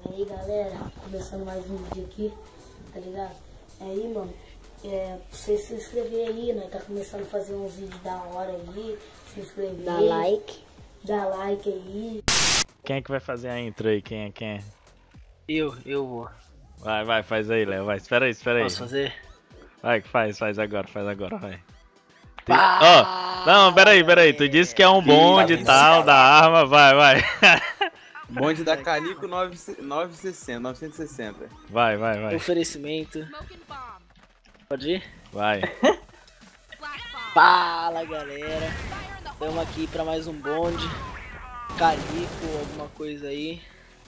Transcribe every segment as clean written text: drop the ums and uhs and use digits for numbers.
Aí galera, começando mais um vídeo aqui, tá ligado? Aí mano, pra vocês se inscrever aí, nós tá começando a fazer uns vídeos da hora aí, se inscrever. Dá like. Dá like aí. Quem é que vai fazer a intro aí? Quem é? Eu vou. Vai, faz aí, Léo, vai, espera aí. Posso fazer? Vai, faz agora, vai. Ó, não, pera aí, tu disse que é um bonde e tal, da arma, vai. Bonde da Calico 960. Vai. Oferecimento. Pode ir? Vai. Fala galera. Estamos aqui pra mais um bonde. Calico, alguma coisa aí.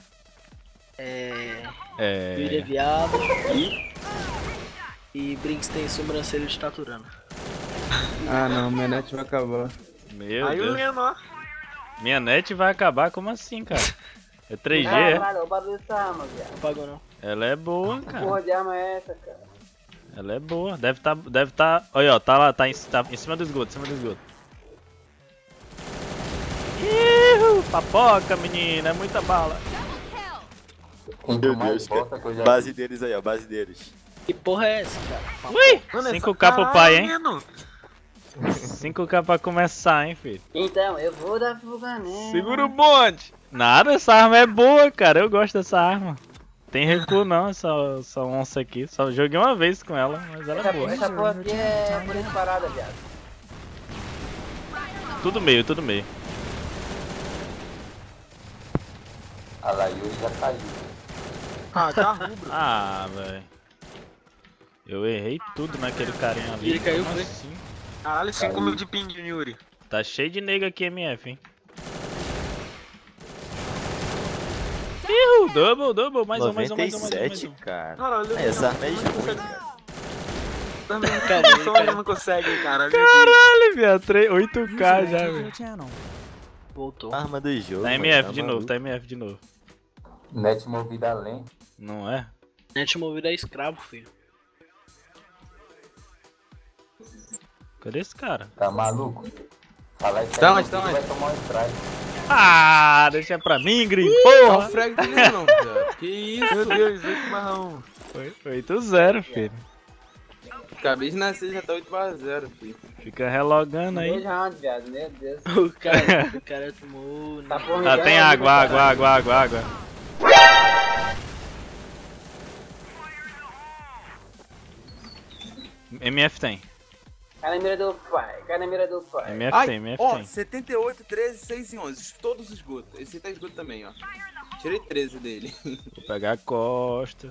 Vira viado. E Brinks tem sobrancelha de taturana. Ah não, minha net vai acabar. Meu Aí o Deus. Leno, ó. Minha net vai acabar? Como assim, cara? É 3G, é? Caralho, o barulho dessa arma, viado. Não pagou não. Ela é boa, Que cara. porra de arma é essa, cara? Ela é boa. Deve tá... Olha, ó, tá lá, tá em cima do esgoto, papoca, menina, é muita bala. Meu Deus, cara. Base deles aí, ó, base deles. Que porra é essa, cara? Ui! Mano, 5k pro pai, hein? Leno. 5k pra começar, hein, filho? Então, eu vou dar fuga nele. Segura o bonde! Nada, essa arma é boa, cara. Eu gosto dessa arma. Tem recuo não, essa onça aqui. Só joguei uma vez com ela, mas ela é boa. Essa porra aqui é por essa parada, viado. Tudo meio. A Laio já caiu. Ah, tá rubro. Ah, velho. Eu errei tudo naquele carinha ali. Ele caiu, Como foi? assim? Caralho, 5 mil de ping, Yuri. Tá cheio de nega aqui, MF, hein? Double, mais um. 97, cara. Caralho, Essa arma é ruim, cara. Só ele não consegue, cara. Caralho, viado. 8k já, velho. Voltou. Arma do jogo. Tá mano, MF de novo, maluco. tá MF de novo. Net movida além. Não é? Net movido é escravo, filho. Cadê esse cara? Tá maluco? Fala isso aí, Tá no onde, vídeo tá onde? vai tomar um strike. Ah, deixa pra mim, Green, Olha o porra! frag do Leão, viado. Que isso? Meu Deus, 8 marrão. Foi 8-0, filho. Acabei de nascer, já tá 8-0, filho. Fica relogando aí. 2 rounds, viado, meu Deus. O cara tomou... Tá porra, Ah, tem água. MF tem. Cai na mira do pai, MF Ai, tem. ó, 78, 13, 6 e 11. Todos esgoto. Esse tá esgoto também, ó. Tirei 13 dele. Vou pegar a costa.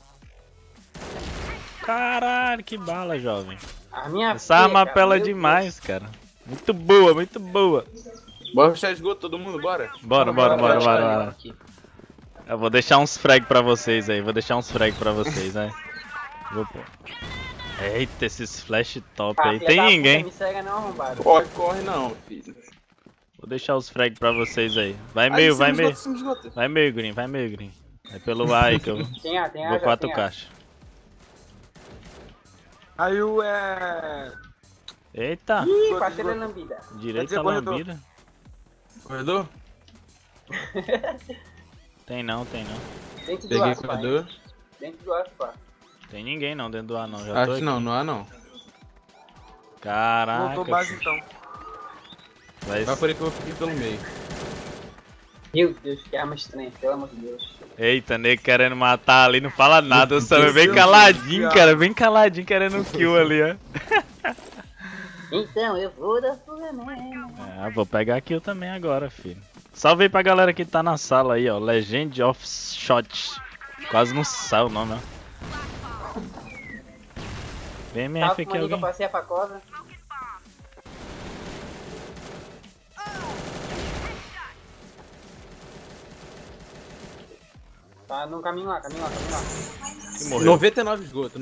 Caralho, que bala, jovem. A minha Essa arma filha, apela meu demais, cara. Muito boa. Bora puxar esgoto, todo mundo, bora? Bora. Aqui. Eu vou deixar uns frag pra vocês aí. né? Vou pôr. Eita, esses flash top Deus. aí. Filha Tem da puta, ninguém. Me segue não, arrombado. Corre não, filho. Vou deixar os frag pra vocês aí. Vai Aí, meio. cima esgoto. Vai meio, Green. É pelo A aí que eu Tem A, vou 4 caixas. Aí o Eita, Ih, parceira lambida. direita dizer corredor. lambida. Corredor? Tem não. Dentro do Peguei aço, pai. corredor. Dentro do aço, pai. Tem ninguém não dentro do A não. Já tô Acho aqui. que não há não. Caraca. voltou base então. Vai... Vai por aí que eu vou ficar pelo meio. Meu Deus, que arma estranha, pelo amor de Deus. Eita, nego querendo matar ali, não fala nada. O Sam é bem Deus, caladinho, Deus. cara. Bem caladinho, querendo um kill ali, ó. Então, eu vou dar fuga nele. Ah, vou pegar kill também agora, filho. Salve aí pra galera que tá na sala aí, ó. Legend of Shot. Quase não sai o nome, ó. VMF Tava aqui, com que eu alguém. passei a facosa. Tá no caminho lá. Que morreu. 99 esgoto.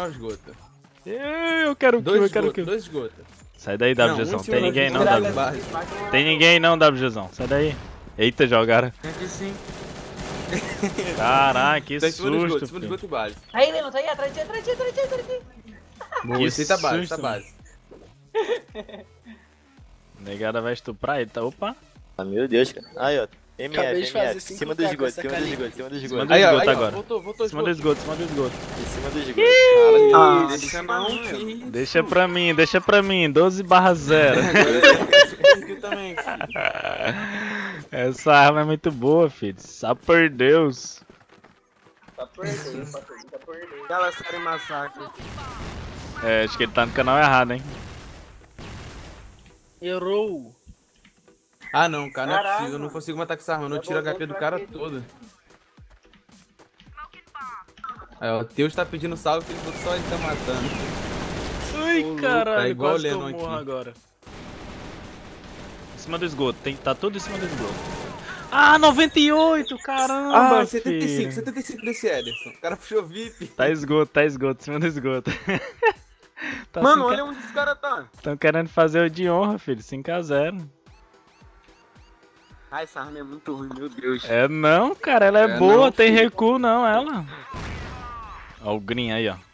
Eu quero kill, 2 esgoto. Sai daí, WGzão. Tem ninguém não, W. WG. Tem ninguém não, WGzão. Sai daí. Eita, jogaram. Aqui sim. Caraca, que Tá em cima do susto, esgoto filho. e base. Aí, Leno, tá aí, atrás de ti. Boa, Que esse aí tá base, susto, tá base. Negada vai estuprar ele, tá? Opa. Ah, meu Deus, cara. Aí, ó. Acabei de fazer MF, em cima do 5K com esgoto, essa em cima do Calico. esgoto, em cima do Em cima esgoto. do Aí, ó, esgoto aí, ó, agora. voltou Em cima do esgoto, em cima do esgoto. Em cima do esgoto. Caralho, Ah, deixa não. Deixa pra mim, 12/0. Agora eu também, filho. Essa arma é muito boa, filho. Só por Deus. Tá perdendo, tá perdendo. Aquela série massacre. É, acho que ele tá no canal errado, hein? Errou. Ah não, cara, não é Caraca, possível, eu não consigo matar com essa arma, eu não tiro o HP do cara todo. Aí, ó, o Teus tá pedindo salve que ele falou que só ele tá matando. Ai, Ô, louco, caralho, é igual quase o que eu Lennon morro aqui. agora. Em cima do esgoto, tá tudo em cima do esgoto. Ah, 98, caramba, Ah, 75, filho. 75 desse Ederson. O cara puxou VIP. Tá esgoto, em cima do esgoto. Tá Mano, assim, olha onde esse cara tá. tão querendo fazer o de honra, filho, 5x0. Ai, essa arma é muito ruim, meu Deus. É não, cara, ela é É boa, não, tem filho. recuo não, ela. Ó o green aí, ó.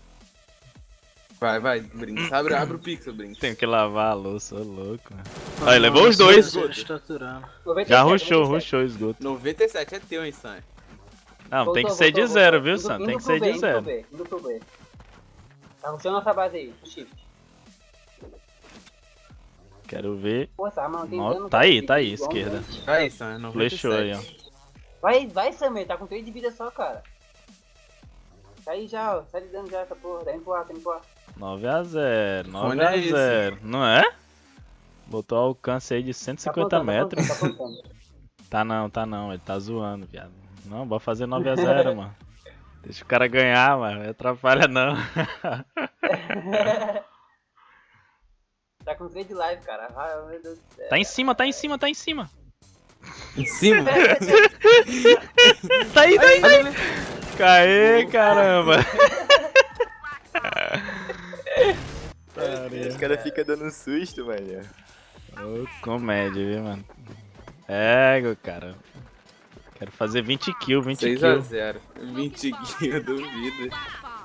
Vai, Brinks. Abre o pixel, Brinks. Tenho que lavar a louça, ô louco. Aí, levou os dois. Estruturando. Já rushou o esgoto. 97 é teu, hein, Sam? Não, tem que ser de zero, viu, Sam? Tem que ser de zero. Indo pro B. Tá funcionando nossa base aí, o shift. Quero ver. Pô, essa arma não tem Ó, dano. tá aí, cara. esquerda. Aí, Sam, 97. Flechou aí, ó. Vai, Samer, tá com 3 de vida só, cara. Tá aí já, ó. Sai de dano já essa porra. Tá indo pro ar. 9x0, Fone é 9x0. Não é? Botou alcance aí de 150 metros. Tá contando. Tá não, ele tá zoando, viado. Não, bora fazer 9x0, mano. Deixa o cara ganhar, mano. Não atrapalha não. Tá com 3 de live, cara. Ai, meu Deus do céu. Tá em cima, tá em cima, tá em cima. Em cima? Tá aí. Caê, caramba. Os caras ficam dando um susto, mano. Ô, comédia, viu, mano? É, cara. Quero fazer 20 kills, 20 kills. 6x0. 20 kills, eu duvido.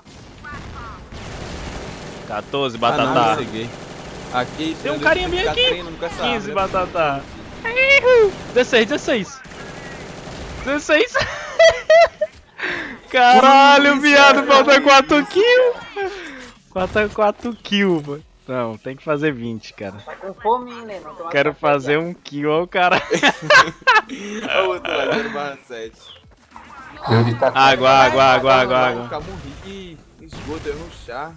14, Ah, Batata. não, cheguei. Aqui, Tem um carinha bem aqui. 15, Batata. 16. Caralho, viado, falta 4 kills. Falta 4 kills, mano. Não, tem que fazer 20, cara. Tá com fome, hein, Lennon? Quero fazer 1 kill, ó o cara. Olha o outro lá, 0/7. Água. Ficar morri. Esgoto, eu rushar.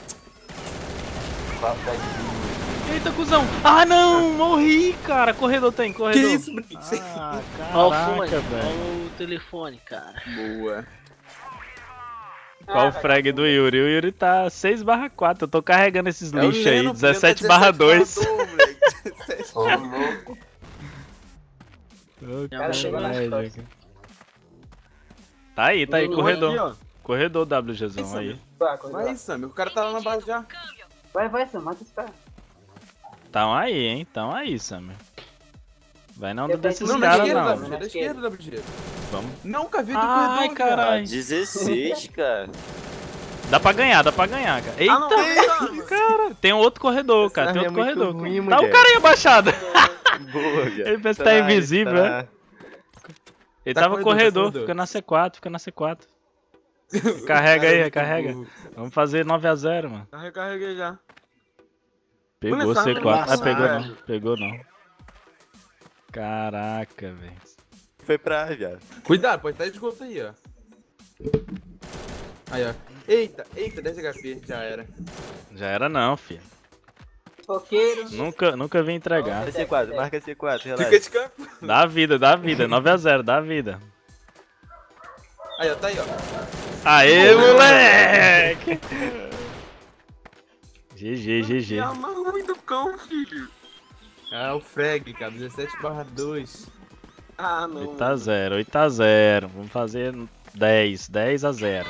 Eita, cuzão. Ah, não, morri, cara. Corredor tem, corredor. Que isso, Brinks? Ah, Olha o caraca, fone, velho. olha o telefone, cara. Boa. Qual o frag do Yuri? O Yuri tá 6/4. Eu tô carregando esses É o lixos aí. Lennon, 17/2. Ô, louco. Ô, Cara, chegou nas comédia, cara. Tá aí, corredor. Corredor WGzão aí. Vai, Sam, o cara tá lá na base já. Vai, Sam, mata esse cara. Tão aí, hein? Tão aí, Samir. Vai não Eu desses penso- Não, na caras, esquerda, não. WG, da esquerda, WG. Vamos. Não, Caveiro do Ai, corredor, caralho. 16, cara. Dá pra ganhar, cara. Eita, cara. Tem um outro corredor, cara. Tem arma outro é muito corredor. ruim, Tá o mulher. cara aí abaixado. Boa, viado. Ele pensa que tá invisível, né? Ele Tá tava corredor, corredor, tá corredor. fica na C4. Carrega aí, carrega. Vamos fazer 9x0, mano. Recarreguei já. Pegou Olha só, C4. Ah, nossa, pegou velho. não. Pegou não. Caraca, velho. Foi pra A, viado. Cuidado, pode estar esgoto aí, ó. Aí, ó. Eita, 10 HP, já era. Já era não, filho. Foqueiro. Nunca vim entregar. Marca C4, marca C4, Fica relaxa. de campo. Dá vida. 9x0, dá vida. Aí, ó, tá aí, ó. Aê, moleque! GG. Ruim do cão, filho. Ah, o frag, cara, 17/2. Ah, não. 8x0. Vamos fazer 10x0.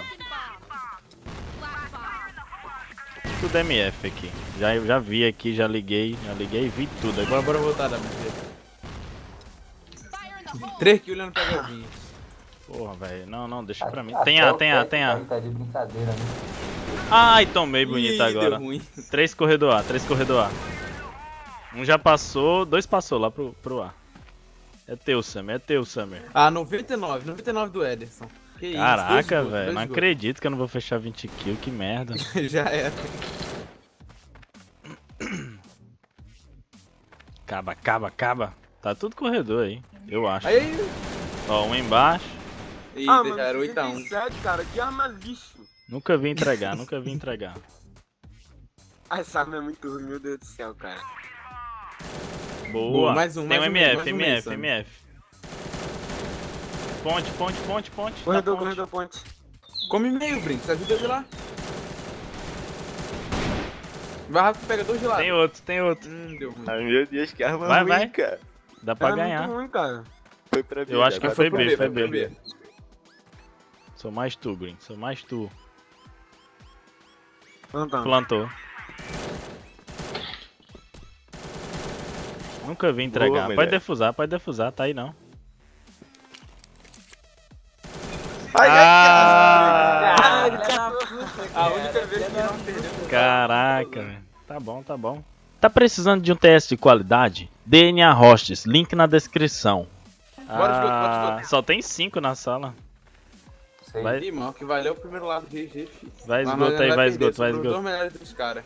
Tudo MF aqui. Já vi aqui, já liguei e vi tudo. Agora Bora voltar, WG. 3 kills olhando pra Galvinho. porra, velho. Não, deixa pra mim. Tem A. Tá de brincadeira, né? Ai, tomei bonito agora. Deu ruim. 3 corredor A. Um já passou, 2 passou lá pro A. É teu, Summer, é teu, Summer. Ah, 99 do Ederson. Que Caraca, isso, velho, não acredito que eu não vou fechar 20 kills, que merda. Já era. Acaba. Tá tudo corredor aí, eu acho. Aí. Ó, um embaixo. Eita, já era 8-1. Cara, que arma lixo. Nunca vi entregar. Ah, essa arma é muito ruim, meu Deus do céu, cara. Boa. Mais um, tem um mais um MF. Ponte. Corredor, ponte. Come meio, Brinks, ajuda ele lá. Vai rápido, pega 2 de lado. Tem outro. Deu ruim. Ai, meu Deus, que arma ruim, cara. Dá pra Era ganhar. muito ruim, cara. Foi pra B. Eu acho que agora foi pro B, foi pro B. Sou mais tu, Brin, sou mais tu. Plantou. Nunca vi entregar. Boa, Pode defusar, tá aí não. Ai, A única vez que não perdeu. Caraca, velho. Tá bom. Tá precisando de um TS de qualidade? DNA Hosts, link na descrição. Bora, esgoto. Só tem 5 na sala. Vai, irmão, que valeu o primeiro lado GG, filho. Vai esgoto aí, vai esgoto. Os dois melhores dos caras.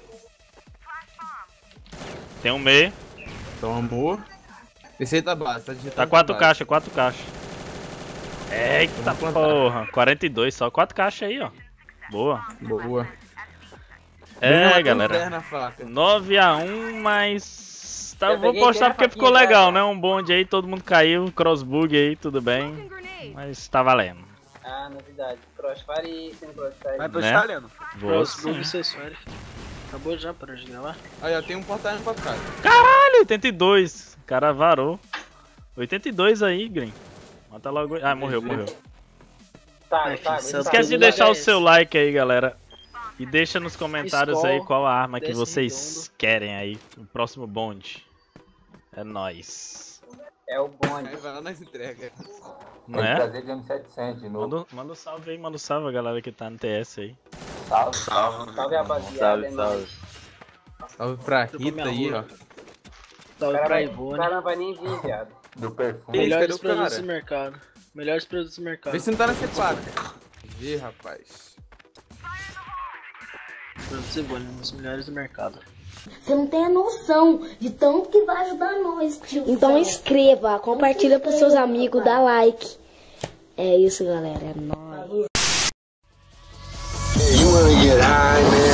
Tem um meio. Tomou. Esse aí tá base, tá digitando. Tá 4 caixas. Eita porra, 42 só, 4 caixas aí, ó. Boa. Galera. 9-1, mas tá, eu vou postar porque ficou legal, né? Um bonde aí, todo mundo caiu, crossbug aí, tudo bem. Mas tá valendo. Ah, novidade. Crossfire sem crossfire. Vai postar, Leandro? Vou sim. Acabou já, parou de gravar? Aí, ó, tem um portal pra cá. Caralho, 82. O cara varou. 82 aí, Green. Mata logo. Ah, morreu. Tá. Esquece de deixar o seu like aí, galera. E deixa nos comentários aí qual a arma que vocês querem aí. O próximo bonde. É nóis. É o bonde. Aí vai lá nas entregas. Não é? Trazer de M700 de novo. Manda um salve aí, manda um salve a galera que tá no TS aí. Salve. Salve, rapaziada. Salve pra Rita aí, ó. Salve pra O Ivone. cara não vai nem vir, viado. Do perfume. Melhores Cadê o produtos cara? do mercado. Melhores produtos do mercado. Vê se não tá na C4. Ih, rapaz. Produtos Ivone, um dos melhores do mercado. Você não tem a noção de tanto que vai ajudar nós, tio. Então inscreva, compartilha pros seus amigos, dá like. É isso, galera. É nóis. You wanna get high, man?